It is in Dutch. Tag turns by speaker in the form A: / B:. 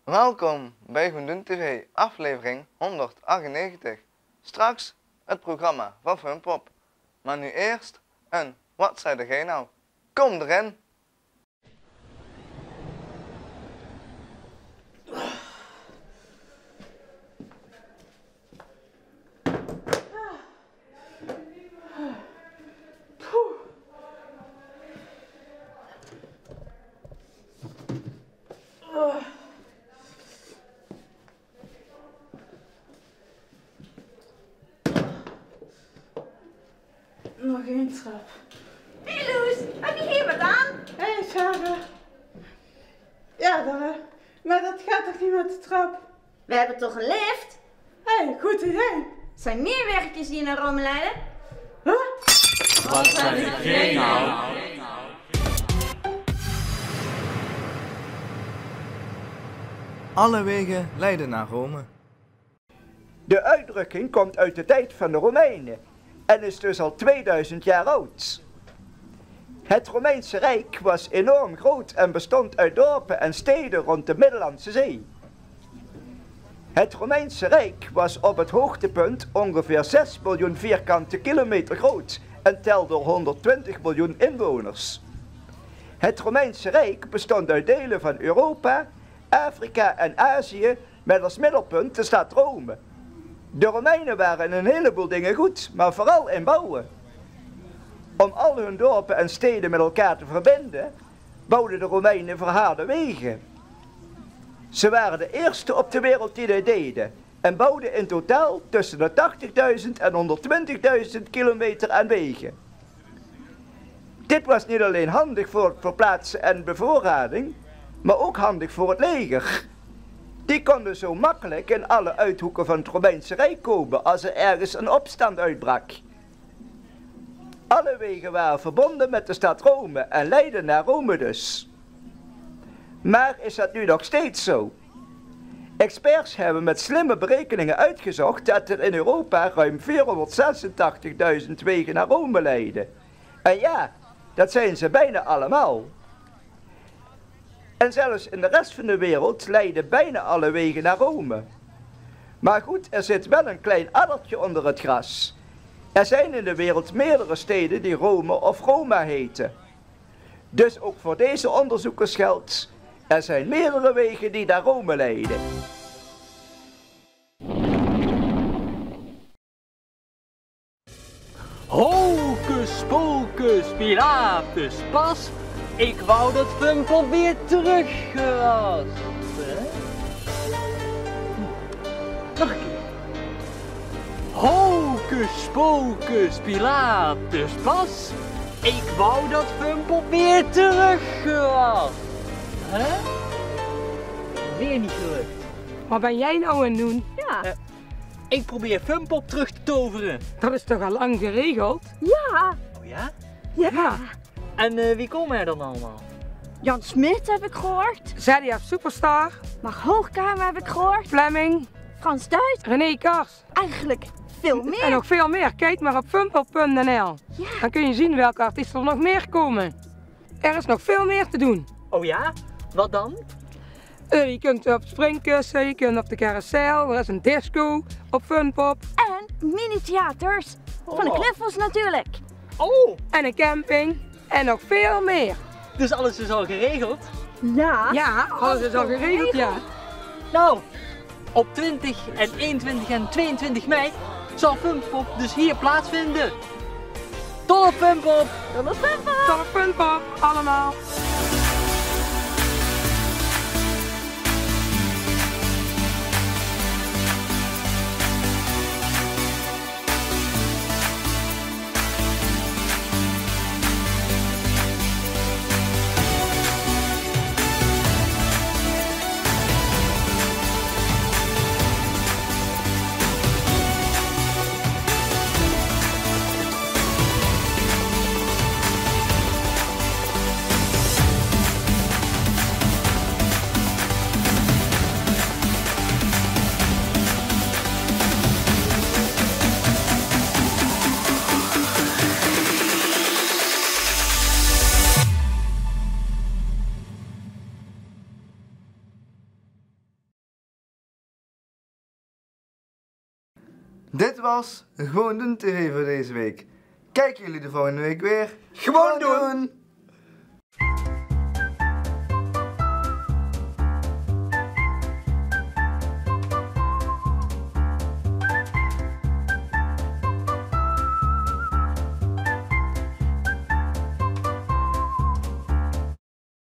A: Welkom bij Groendoen TV, aflevering 198. Straks het programma van Funpop. Maar nu eerst een Wat zei jij nou? Kom erin!
B: Nog één trap.
C: Hé Loes, heb je hier wat aan?
B: Hé Sarah. Ja, maar dat gaat toch niet met de trap?
C: We hebben toch een lift?
B: Hé, goed idee.
C: Er zijn meer werkjes die naar Rome leiden.
B: Huh?
D: Wat zeg jij nou?
A: Alle wegen leiden naar Rome.
E: De uitdrukking komt uit de tijd van de Romeinen en is dus al 2000 jaar oud. Het Romeinse Rijk was enorm groot en bestond uit dorpen en steden rond de Middellandse Zee. Het Romeinse Rijk was op het hoogtepunt ongeveer 6 miljoen vierkante kilometer groot en telde 120 miljoen inwoners. Het Romeinse Rijk bestond uit delen van Europa, Afrika en Azië met als middelpunt de stad Rome. De Romeinen waren in een heleboel dingen goed, maar vooral in bouwen. Om al hun dorpen en steden met elkaar te verbinden, bouwden de Romeinen verharde wegen. Ze waren de eerste op de wereld die dit deden en bouwden in totaal tussen de 80.000 en 120.000 kilometer aan wegen. Dit was niet alleen handig voor het verplaatsen en bevoorrading, maar ook handig voor het leger. Die konden zo makkelijk in alle uithoeken van het Romeinse Rijk komen als er ergens een opstand uitbrak. Alle wegen waren verbonden met de stad Rome en leidden naar Rome dus. Maar is dat nu nog steeds zo? Experts hebben met slimme berekeningen uitgezocht dat er in Europa ruim 486.000 wegen naar Rome leiden. En ja, dat zijn ze bijna allemaal. En zelfs in de rest van de wereld leiden bijna alle wegen naar Rome. Maar goed, er zit wel een klein addertje onder het gras. Er zijn in de wereld meerdere steden die Rome of Roma heten. Dus ook voor deze onderzoekers geldt, er zijn meerdere wegen die naar Rome leiden.
D: Hocus pocus Pilatus pas, ik wou dat Funpop weer terug was. Nog een keer. Hocus pocus Pilatus pas, ik wou dat Funpop weer terug was. Weer niet gelukt.
B: Wat ben jij nou aan het doen?
C: Ja.
D: Ik probeer Funpop terug te toveren.
B: Dat is toch al lang geregeld?
C: Ja.
D: Oh ja?
B: Ja.
D: En wie komen er dan allemaal?
C: Jan Smit heb ik gehoord.
B: Zadia Superstar,
C: Mag Hoogkamer heb ik gehoord.
B: Fleming,
C: Frans Duits.
B: René Kars
C: Eigenlijk veel
B: en
C: meer.
B: nog veel meer. Kijk maar op funpop.nl.
C: Ja.
B: Dan kun je zien welke artiesten er nog meer komen. Er is nog veel meer te doen.
D: Oh ja? Wat dan?
B: Je kunt op springkussen, je kunt op de carousel, er is een disco op Funpop
C: En mini-theaters. Van de Cliffels natuurlijk.
D: Oh,
B: en een camping en nog veel meer.
D: dus alles is al geregeld?
C: Ja.
B: Ja, alles is al geregeld, ja.
D: Nou, op 20 en 21 en 22 mei zal Funpop dus hier plaatsvinden. Tot op Funpop!
C: Tot op Funpop.
B: Tot op Funpop, allemaal.
A: Dit was Gewoon Doen TV voor deze week. Kijken jullie de volgende week weer?
E: Gewoon doen!